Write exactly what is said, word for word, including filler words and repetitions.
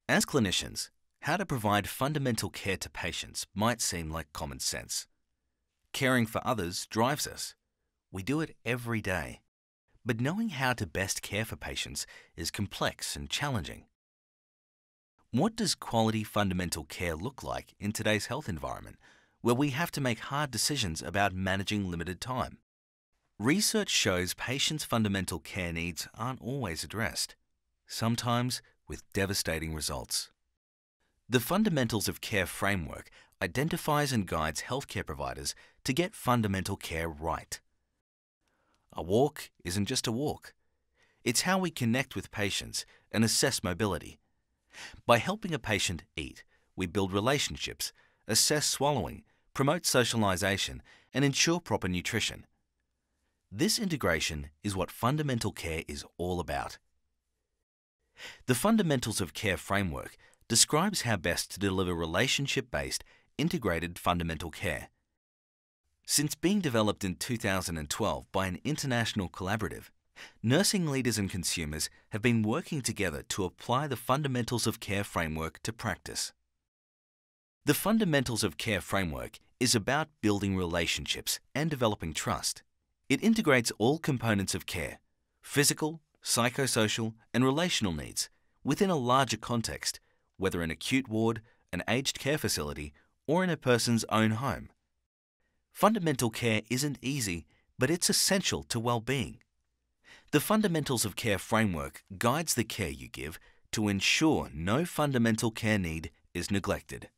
As clinicians, how to provide fundamental care to patients might seem like common sense. Caring for others drives us. We do it every day. But knowing how to best care for patients is complex and challenging. What does quality fundamental care look like in today's health environment, where we have to make hard decisions about managing limited time? Research shows patients' fundamental care needs aren't always addressed, sometimes with devastating results. The Fundamentals of Care framework identifies and guides healthcare providers to get fundamental care right. A walk isn't just a walk. It's how we connect with patients and assess mobility. By helping a patient eat, we build relationships, assess swallowing, promote socialization, and ensure proper nutrition. This integration is what fundamental care is all about. The Fundamentals of Care framework describes how best to deliver relationship-based, integrated fundamental care. Since being developed in two thousand twelve by an international collaborative, nursing leaders and consumers have been working together to apply the Fundamentals of Care framework to practice. The Fundamentals of Care framework is about building relationships and developing trust. It integrates all components of care, physical, psychosocial, and relational needs, within a larger context, whether an acute ward, an aged care facility, or in a person's own home. Fundamental care isn't easy, but it's essential to well-being. The Fundamentals of Care framework guides the care you give to ensure no fundamental care need is neglected.